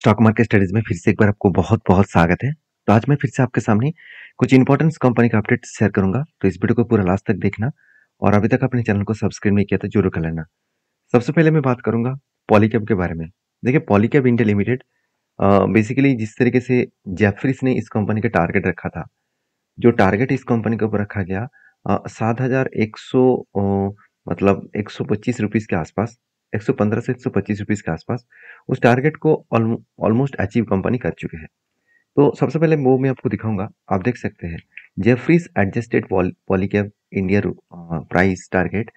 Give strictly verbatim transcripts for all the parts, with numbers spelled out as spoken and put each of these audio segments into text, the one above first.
Stock market studies में फिर से एक बार आपको बहुत बहुत स्वागत है। तो आज मैं फिर से आपके सामने कुछ इंपॉर्टेंट कंपनी का अपडेट शेयर करूंगा, तो इस वीडियो को पूरा लास्ट तक देखना और अभी तक अपने चैनल को सब्सक्राइब नहीं किया तो जरूर कर लेना। सबसे पहले मैं बात करूंगा पॉलीकैब के बारे में। देखिए, पॉलीकैब इंडिया लिमिटेड बेसिकली जिस तरीके से जेफरीज ने इस कंपनी का टारगेट रखा था, जो टारगेट इस कंपनी के ऊपर रखा गया सात हजार एक सौ मतलब एक सौ पच्चीस रुपीज के आसपास, एक सौ पंद्रह से एक सौ पच्चीस रुपीज के आसपास, उस टारगेट को ऑलमोस्ट अचीव कंपनी कर चुके हैं। तो सबसे पहले वो मैं आपको दिखाऊंगा, आप देख सकते हैं Jefferies adjusted Polycab India price target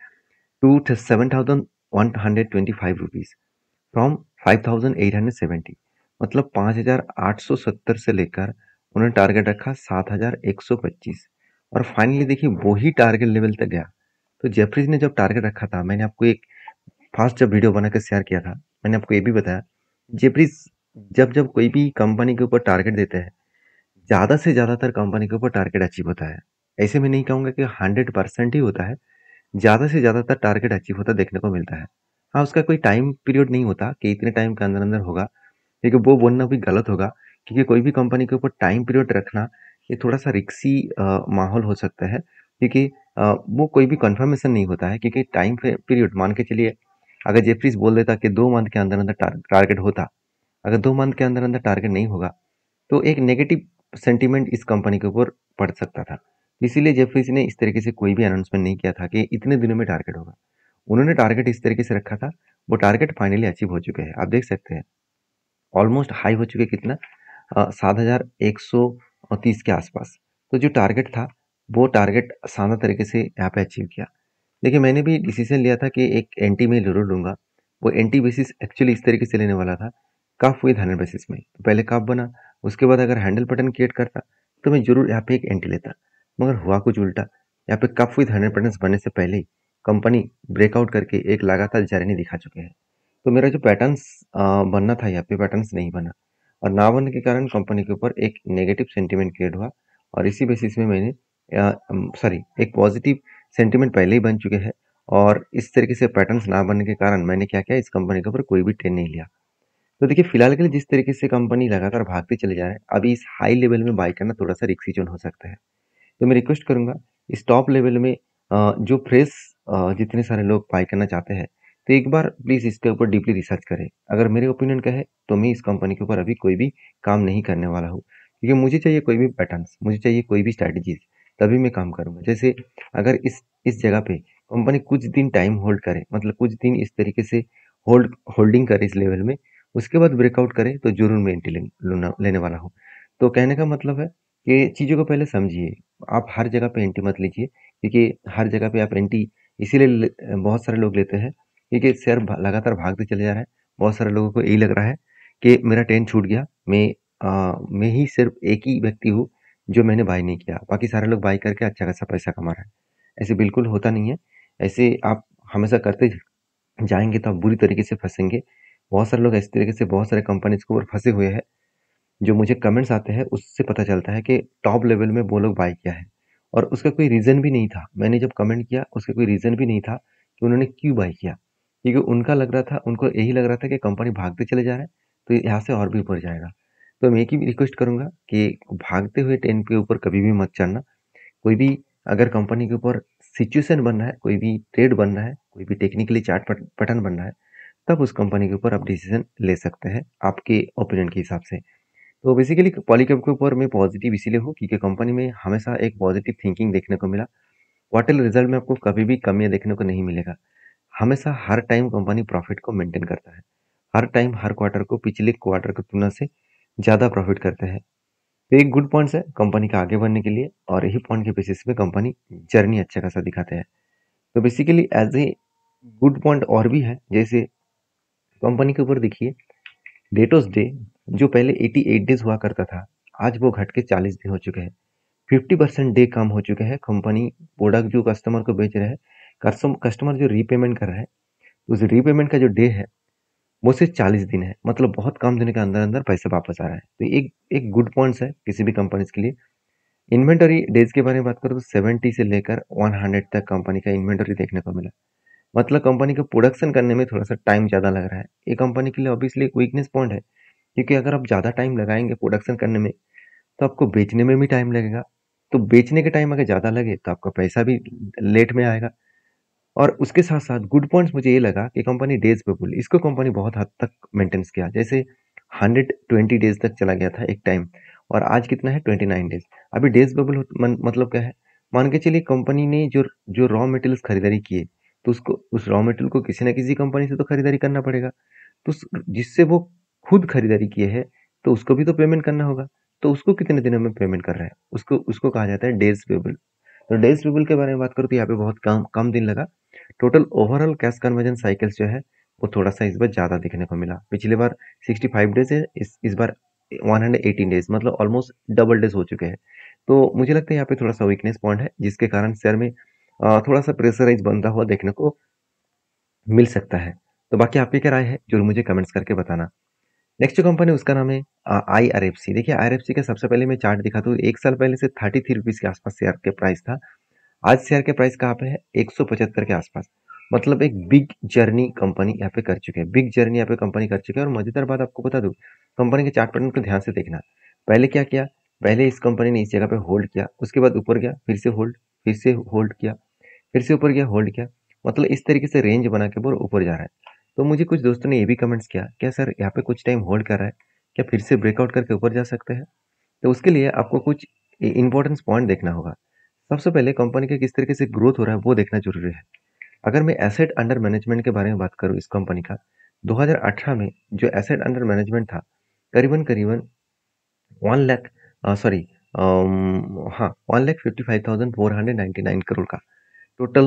to seven thousand one hundred twenty five rupees from five thousand eight hundred seventy, मतलब पाँच हजार आठ सौ सत्तर से लेकर उन्होंने टारगेट रखा सात हजार एक सौ पच्चीस और फाइनली देखिए वही टारगेट लेवल तक गया। तो जेफरीज ने जब टारगेट रखा था, मैंने आपको एक फास्ट जब वीडियो बनाकर शेयर किया था, मैंने आपको ये भी बताया जेफरीज जब जब कोई भी कंपनी के ऊपर टारगेट देते हैं, ज्यादा से ज्यादातर कंपनी के ऊपर टारगेट अचीव होता है। ऐसे में नहीं कहूंगा कि हंड्रेड परसेंट ही होता है, ज्यादा से ज्यादातर टारगेट अचीव होता देखने को मिलता है। हाँ, उसका कोई टाइम पीरियड नहीं होता कि इतने टाइम के अंदर अंदर होगा, क्योंकि वो बोलना भी गलत होगा, क्योंकि कोई भी कंपनी के ऊपर टाइम पीरियड रखना ये थोड़ा सा रिक्सी माहौल हो सकता है, क्योंकि अ, वो कोई भी कंफर्मेशन नहीं होता है। क्योंकि टाइम पीरियड मान के चलिए, अगर जेफरीज बोल देता कि दो मंथ के अंदर अंदर टारगेट होता, अगर दो मंथ के अंदर अंदर टारगेट नहीं होगा तो एक नेगेटिव सेंटीमेंट इस कंपनी के ऊपर पड़ सकता था। इसीलिए जेफरीज ने इस तरीके से कोई भी अनाउंसमेंट नहीं किया था कि इतने दिनों में टारगेट होगा। उन्होंने टारगेट इस तरीके से रखा था, वो टारगेट फाइनली अचीव हो चुके हैं। आप देख सकते हैं ऑलमोस्ट हाई हो चुके कितना, सात हजार एक सौ तीस के आसपास। तो जो टारगेट था वो टारगेट शानदार तरीके से यहाँ पे अचीव किया। देखिए, मैंने भी डिसीजन लिया था कि एक एंटी में जरूर लूंगा। वो एंटी बेसिस एक्चुअली इस तरीके से लेने वाला था, कफ विद हंड्रेड बेसिस में। तो पहले कफ बना, उसके बाद अगर हैंडल पैटर्न क्रिएट करता तो मैं जरूर यहाँ पे एक एंटी लेता, मगर हुआ कुछ उल्टा। यहाँ पे कफ विद हंड्रेड पैटर्न बनने से पहले ही कंपनी ब्रेकआउट करके एक लगातार जर्नी दिखा चुके हैं। तो मेरा जो पैटर्न्स बनना था यहाँ पे पैटर्न्स नहीं बना, और ना बनने के कारण कंपनी के ऊपर एक नेगेटिव सेंटीमेंट क्रिएट हुआ। और इसी बेसिस में मैंने सॉरी एक पॉजिटिव सेंटीमेंट पहले ही बन चुके हैं, और इस तरीके से पैटर्न्स ना बनने के कारण मैंने क्या किया, इस कंपनी के ऊपर कोई भी ट्रेड नहीं लिया। तो देखिए, फिलहाल के लिए जिस तरीके से कंपनी लगातार भागते चले जा रहे हैं, अभी इस हाई लेवल में बाय करना थोड़ा सा रिस्की जोन हो सकता है। तो मैं रिक्वेस्ट करूंगा, इस टॉप लेवल में अ, जो फ्रेश जितने सारे लोग बाय करना चाहते हैं, तो एक बार प्लीज इसके ऊपर डीपली रिसर्च करें। अगर मेरे ओपिनियन का है तो मैं इस कंपनी के ऊपर अभी कोई भी काम नहीं करने वाला हूँ, क्योंकि मुझे चाहिए कोई भी पैटर्न्स, मुझे चाहिए कोई भी स्ट्रैटेजीज, तभी मैं काम करूंगा। जैसे अगर इस इस जगह पे कंपनी कुछ दिन टाइम होल्ड करे, मतलब कुछ दिन इस तरीके से होल्ड होल्डिंग करे इस लेवल में, उसके बाद ब्रेकआउट करे, तो जरूर मैं एंट्री ले, लेने वाला हूँ। तो कहने का मतलब है कि चीज़ों को पहले समझिए। आप हर जगह पे एंट्री मत लीजिए, क्योंकि हर जगह पे आप एंट्री इसीलिए ले- बहुत सारे लोग लेते हैं क्योंकि शेयर भा- लगातार भागते चले जा रहा है। बहुत सारे लोगों को यही लग रहा है कि मेरा ट्रेन छूट गया, मैं आ, मैं ही सिर्फ एक ही व्यक्ति हूँ जो मैंने बाय नहीं किया, बाकी सारे लोग बाय करके अच्छा खासा पैसा कमा रहे हैं। ऐसे बिल्कुल होता नहीं है। ऐसे आप हमेशा करते जाएंगे तो आप बुरी तरीके से फंसेंगे। बहुत सारे लोग इस तरीके से बहुत सारे कंपनीज के ऊपर फंसे हुए हैं। जो मुझे कमेंट्स आते हैं उससे पता चलता है कि टॉप लेवल में वो लोग बाय किया है, और उसका कोई रीज़न भी नहीं था। मैंने जब कमेंट किया उसका कोई रीज़न भी नहीं था कि उन्होंने क्यों बाय किया, क्योंकि उनका लग रहा था, उनको यही लग रहा था कि कंपनी भागते चले जा रहे हैं तो यहाँ से और भी ऊपर जाएगा। तो मैं एक ही रिक्वेस्ट करूंगा कि भागते हुए ट्रेन के ऊपर कभी भी मत चढ़ना। कोई भी अगर कंपनी के ऊपर सिचुएशन बन रहा है, कोई भी ट्रेड बन रहा है, कोई भी टेक्निकली चार्ट पैटर्न बन रहा है, तब उस कंपनी के ऊपर आप डिसीजन ले सकते हैं आपके ओपिनियन के हिसाब से। तो बेसिकली पॉलीकैब के ऊपर मैं पॉजिटिव इसीलिए हूँ क्योंकि कंपनी में हमेशा एक पॉजिटिव थिंकिंग देखने को मिला। क्वार्टर रिजल्ट में आपको कभी भी कमियां देखने को नहीं मिलेगा। हमेशा हर टाइम कंपनी प्रॉफिट को मेंटेन करता है, हर टाइम हर क्वार्टर को पिछले क्वार्टर की तुलना से ज़्यादा प्रॉफिट करते हैं। तो एक गुड पॉइंट्स है कंपनी का आगे बढ़ने के लिए, और यही पॉइंट के बेसिस पे कंपनी जर्नी अच्छा खासा दिखाते हैं। तो basically as a good point और भी है, जैसे कंपनी के ऊपर देखिए डेटोस डे, जो पहले अठासी डेज हुआ करता था, आज वो घट के चालीस दिन हो चुके हैं। फिफ्टी परसेंट डे कम हो चुके हैं। कंपनी प्रोडक्ट जो कस्टमर को बेच रहे हैं, कस्टमर जो रीपेमेंट कर रहे हैं, उस रीपेमेंट का जो डे है वो सिर्फ चालीस दिन है, मतलब बहुत कम दिन के अंदर अंदर पैसे वापस आ रहा है। तो एक एक गुड पॉइंट्स है किसी भी कंपनी के लिए। इन्वेंटरी डेज के बारे में बात करूँ तो सेवेंटी से लेकर हंड्रेड तक कंपनी का इन्वेंटरी देखने को मिला, मतलब कंपनी को प्रोडक्शन करने में थोड़ा सा टाइम ज़्यादा लग रहा है। ये कंपनी के लिए ऑब्वियसली एक वीकनेस पॉइंट है, क्योंकि अगर आप ज़्यादा टाइम लगाएंगे प्रोडक्शन करने में तो आपको बेचने में भी टाइम लगेगा। तो बेचने के टाइम अगर ज़्यादा लगे तो आपका पैसा भी लेट में आएगा। और उसके साथ साथ गुड पॉइंट्स मुझे ये लगा कि कंपनी डेज पेबल, इसको कंपनी बहुत हद तक मेंटेन्स किया। जैसे हंड्रेड ट्वेंटी डेज तक चला गया था एक टाइम, और आज कितना है ट्वेंटी नाइन डेज। अभी डेज पेबल मतलब क्या है, मान के चलिए कंपनी ने जो जो रॉ मटेरियल्स खरीदारी किए, तो उसको उस रॉ मटेरियल को किसी ना किसी कंपनी से तो खरीदारी करना पड़ेगा। तो उस- जिससे वो खुद खरीदारी किए हैं, तो उसको भी तो पेमेंट करना होगा। तो उसको कितने दिनों में पेमेंट कर रहा है, उसको उसको कहा जाता है डेज पेबल। तो डेज पेबल के बारे में बात करूँ तो यहाँ पे बहुत कम कम दिन लगा। Total overall cash conversion cycles जो है वो थोड़ा सा इस बार ज़्यादा देखने को मिला। पिछले बार सिक्सटी फाइव डेज है, इस इस बार वन हंड्रेड एटीन डेज, मतलब ऑलमोस्ट डबल डेज हो चुके हैं। तो मुझे लगता है यहाँ पे थोड़ा सा वीकनेस पॉइंट है, जिसके कारण शेयर में अ, थोड़ा सा प्रेशराइज बनता हुआ देखने को मिल सकता है। तो बाकी आपकी क्या राय है, जरूर मुझे कमेंट्स करके बताना। नेक्स्ट जो कंपनी उसका नाम है आई आर एफ सी। देखिए आई आर एफ सी का सबसे पहले मैं चार्ट दिखा दूँ, एक साल पहले से थर्टी थ्री रुपीज़ के आसपास शेयर के प्राइस था। आज शेयर के प्राइस कहाँ पे है, एक सौ पचहत्तर के आसपास। मतलब एक बिग जर्नी कंपनी यहाँ पे कर चुके हैं, बिग जर्नी यहाँ पे कंपनी कर चुके हैं। और मजेदार बात आपको बता दूं, कंपनी के चार्ट पैटर्न को ध्यान से देखना। पहले क्या किया, पहले इस कंपनी ने इस जगह पे होल्ड किया, उसके बाद ऊपर गया, फिर से होल्ड, फिर से होल्ड किया, फिर से ऊपर गया, होल्ड किया। मतलब इस तरीके से रेंज बना के वो ऊपर जा रहा है। तो मुझे कुछ दोस्तों ने ये भी कमेंट्स किया, क्या सर यहाँ पे कुछ टाइम होल्ड कर रहा है, क्या फिर से ब्रेकआउट करके ऊपर जा सकते हैं? तो उसके लिए आपको कुछ इंपॉर्टेंस पॉइंट देखना होगा। सबसे पहले कंपनी का किस तरीके से ग्रोथ हो रहा है वो देखना जरूरी है। अगर मैं एसेट अंडर मैनेजमेंट के बारे में बात करूं इस कंपनी का, दो हज़ार अठारह में जो एसेट अंडर मैनेजमेंट था, करीबन करीबन वन लाख सॉरी हाँ one lakh fifty five thousand four hundred ninety nine crore का टोटल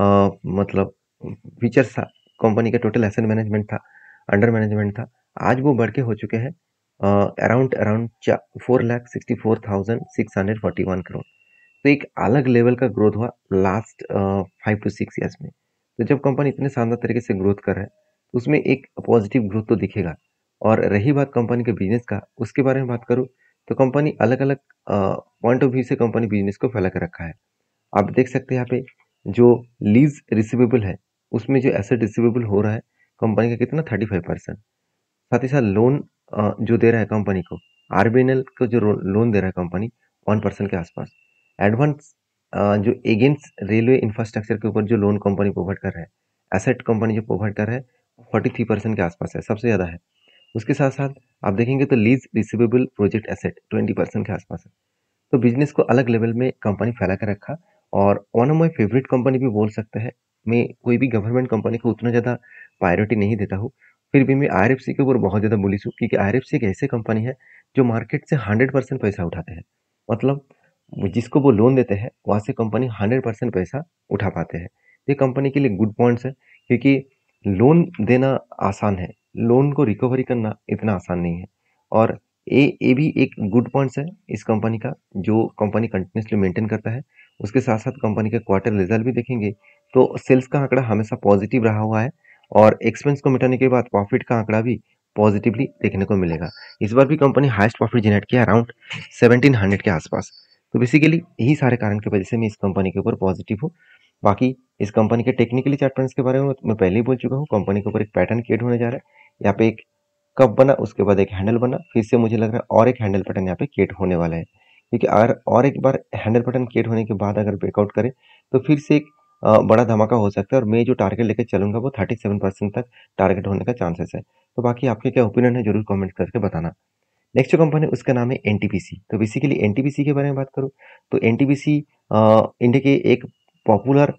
मतलब फीचर्स था। कंपनी का टोटल एसेट मैनेजमेंट था, अंडर मैनेजमेंट था। आज वो बढ़ के हो चुके हैं around around four lakh sixty four thousand six hundred forty one crore. तो एक अलग लेवल का ग्रोथ हुआ last five to six years में। तो जब कंपनी इतने शानदार तरीके से ग्रोथ कर रहा है तो उसमें एक पॉजिटिव ग्रोथ तो दिखेगा। और रही बात कंपनी के बिजनेस का, उसके बारे में बात करूँ तो कंपनी अलग अलग पॉइंट ऑफ व्यू से कंपनी बिजनेस को फैला कर रखा है। आप देख सकते हैं यहाँ पे जो लीज रिसीवेबल है, उसमें जो एसेट रिसीवेबल हो रहा है कंपनी का कितना थर्टी फाइव परसेंट। साथ ही साथ लोन जो दे रहा है कंपनी को, आर बी एन एल को जो लोन दे रहा है कंपनी वन परसेंट के आसपास। एडवांस जो अगेंस्ट रेलवे इंफ्रास्ट्रक्चर के ऊपर जो लोन कंपनी प्रोवाइड कर रहा है, एसेट कंपनी जो प्रोवाइड कर रहा है, फोर्टी थ्री परसेंट के आसपास है, सबसे ज़्यादा है। उसके साथ साथ आप देखेंगे तो lease receivable project asset twenty percent के आसपास है। तो बिजनेस को अलग लेवल में कंपनी फैला कर रखा। और one of my favourite company भी बोल सकते हैं। मैं कोई भी गवर्नमेंट कंपनी को उतना ज़्यादा प्रायोरिटी नहीं देता हूँ, फिर भी मैं आई आर एफ सी के ऊपर बहुत ज़्यादा बुलिश हूँ, क्योंकि आई आर एफ सी एक ऐसी कंपनी है जो मार्केट से हंड्रेड परसेंट पैसा उठाते हैं। मतलब वो जिसको वो लोन देते हैं वहाँ से कंपनी हंड्रेड परसेंट पैसा उठा पाते हैं। ये कंपनी के लिए गुड पॉइंट्स है, क्योंकि लोन देना आसान है, लोन को रिकवरी करना इतना आसान नहीं है। और ये ये भी एक गुड पॉइंट्स है इस कंपनी का, जो कंपनी कंटिन्यूसली मेंटेन करता है। उसके साथ साथ कंपनी के क्वार्टर रिजल्ट भी देखेंगे तो सेल्स का आंकड़ा हमेशा पॉजिटिव रहा हुआ है, और एक्सपेंस को मिटाने के बाद प्रॉफिट का आंकड़ा भी पॉजिटिवली देखने को मिलेगा। इस बार भी कंपनी हाईएस्ट प्रॉफिट जनरेट किया अराउंड सेवनटीन हंड्रेड के आसपास। तो बेसिकली यही सारे कारण की वजह से मैं इस कंपनी के ऊपर पॉजिटिव हूँ। बाकी इस कंपनी के टेक्निकली चार्ट पैटर्न्स के बारे में मैं पहले ही बोल चुका हूँ, कंपनी के ऊपर एक पैटर्न क्रिएट होने जा रहा है। यहाँ पे एक कप बना, उसके बाद एक हैंडल बना, फिर से मुझे लग रहा है और एक हैंडल पैटर्न यहाँ पे क्रिएट होने वाला है। क्योंकि अगर और एक बार हैंडल पैटर्न क्रिएट होने के बाद अगर ब्रेकआउट करे तो फिर से एक अ, बड़ा धमाका हो सकता है। और मैं जो टारगेट लेके चलूंगा वो थर्टी सेवन परसेंट तक टारगेट होने का चांसेस है। तो बाकी आपके क्या ओपिनियन है जरूर कमेंट करके बताना। नेक्स्ट जो कंपनी है उसका नाम है एन टी पी सी। तो basically N T P C के बारे में बात करूँ तो N T P C India के एक पॉपुलर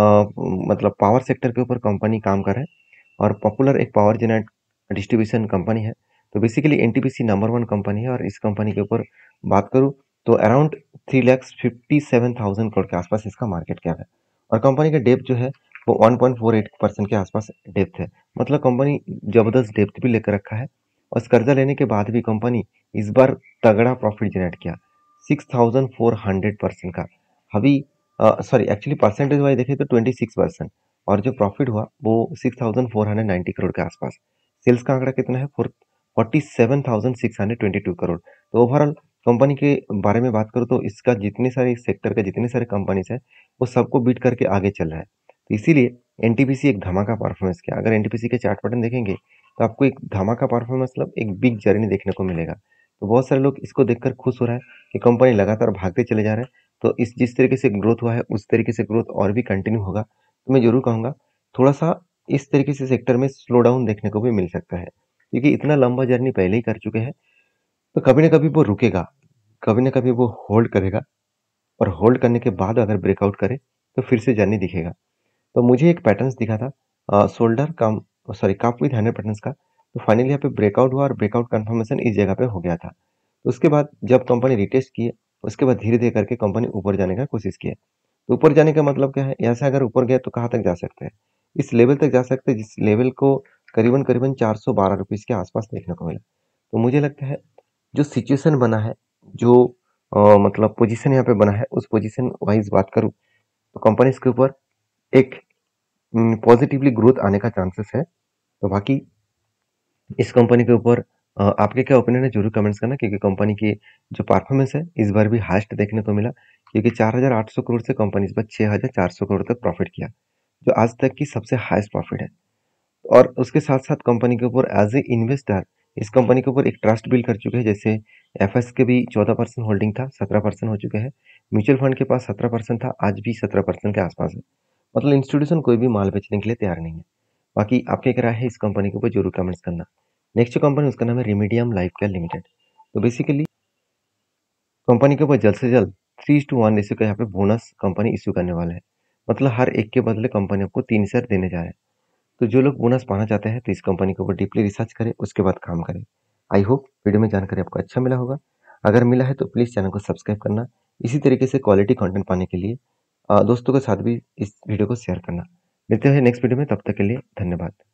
मतलब पावर सेक्टर के ऊपर कंपनी काम कर रहा है, और पॉपुलर एक पावर जेनेट डिस्ट्रीब्यूशन कंपनी है। तो basically N T P C number one company है, और इस कंपनी के ऊपर बात करूँ तो around three lakhs fifty seven thousand crore के आसपास इसका मार्केट कैप है। और कंपनी का डेप्थ जो है वो one point four eight percent के आसपास डेप्थ है। मतलब कंपनी जबरदस्त डेप्थ भी लेकर रखा है। और इस कर्जा लेने के बाद भी कंपनी इस बार तगड़ा प्रॉफिट जनरेट किया, six thousand four hundred percent का। अभी सॉरी एक्चुअली परसेंटेज वाइज देखें तो ट्वेंटी सिक्स परसेंट, और जो प्रॉफिट हुआ वो six thousand four hundred ninety crore के आसपास। सेल्स का आंकड़ा कितना है, four forty seven thousand six hundred twenty two crore. तो ओवरऑल कंपनी के बारे में बात करूँ तो इसका जितने सारे सेक्टर के जितने सारे कंपनीज है वो सबको बीट करके आगे चल रहा है। तो इसीलिए एन टी पी सी एक धमाका परफॉर्मेंस किया। अगर एन टी पी सी के चार्ट पैटर्न देखेंगे तो आपको एक धमाका परफॉर्मेंस मतलब एक बिग जर्नी देखने को मिलेगा। तो बहुत सारे लोग इसको देखकर खुश हो रहा है कि कंपनी लगातार भागते चले जा रहे हैं। तो इस जिस तरीके से ग्रोथ हुआ है उस तरीके से ग्रोथ और भी कंटिन्यू होगा। तो मैं ज़रूर कहूँगा थोड़ा-सा इस तरीके से सेक्टर में स्लो डाउन देखने को भी मिल सकता है। क्योंकि इतना लंबा जर्नी पहले ही कर चुके हैं, तो कभी न कभी वो रुकेगा, कभी न कभी वो होल्ड करेगा और होल्ड करने के बाद अगर ब्रेकआउट करे, तो फिर से जर्नी दिखेगा। तो मुझे एक पैटर्न्स दिखा था uh, shoulder cum sorry cup with handle patterns का। तो फाइनली यहाँ पे ब्रेकआउट हुआ और ब्रेकआउट कंफर्मेशन इस जगह पे हो गया था। तो उसके बाद जब कंपनी रिटेस्ट की है, उसके बाद धीरे-धीरे करके कंपनी ऊपर जाने का कोशिश की है। तो ऊपर जाने का मतलब क्या है? यहाँ से अगर ऊपर गया तो कहाँ तक जा सकते हैं? इस लेवल तक जा सकते हैं जिस लेवल को करीबन-करीबन चार सौ बारह रुपीज़ के आस-पास देखने को मिला। तो मुझे लगता है जो सिचुएशन बना है, जो अ, मतलब पोजीशन यहाँ पे बना है, उस पोजीशन वाइज़ बात करूँ तो कंपनीज़ के ऊपर एक उम, पॉजिटिवली ग्रोथ आने का चांसेस है। तो बाकी इस कंपनी के ऊपर अ, आपके क्या ओपिनियन है ज़रूर कमेंट्स करना क्योंकि कंपनी की जो परफॉर्मेंस है इस बार भी हाईएस्ट देखने को मिला क्योंकि चार हज़ार आठ सौ करोड़ से कंपनी इस बार छह हज़ार चार सौ करोड़ तक प्रॉफिट किया, जो आज तक की सबसे हाईएस्ट प्रॉफिट है। और उसके साथ-साथ कंपनी के ऊपर एज़ ए इन्वेस्टर इस कंपनी के ऊपर एक ट्रस्ट बिल्ड कर चुके हैं। जैसे एफएस के भी चौदह परसेंट होल्डिंग था, सत्रह परसेंट हो चुके हैं। म्यूचुअल फंड के पास सत्रह परसेंट था, आज भी सत्रह परसेंट के आसपास है। मतलब इंस्टीट्यूशन कोई भी माल बेचने के लिए तैयार नहीं है। बाकी आपकी क्या राय है इस कंपनी के ऊपर ज़रूर कमेंट्स करना। नेक्स्ट जो कंपनी उसका नाम है रिमीडियम लाइफ केयर लिमिटेड। तो बेसिकली कंपनी के ऊपर जल्द से जल्द थ्री टू वन रेशियो का यहाँ पे बोनस कंपनी इश्यू करने वाला है। मतलब हर एक के बदले कंपनी आपको तीन शेयर देने जा रहा है। तो जो लोग बोनस पाना चाहते हैं तो इस कंपनी के ऊपर डीपली रिसर्च करें, उसके बाद काम करें। आई होप वीडियो में जानकारी आपको अच्छा मिला होगा। अगर मिला है तो प्लीज़ चैनल को सब्सक्राइब करना। इसी तरीके से क्वालिटी कंटेंट पाने के लिए अ, दोस्तों के साथ भी इस वीडियो को शेयर करना। मिलते हैं नेक्स्ट वीडियो में, तब तक के लिए धन्यवाद।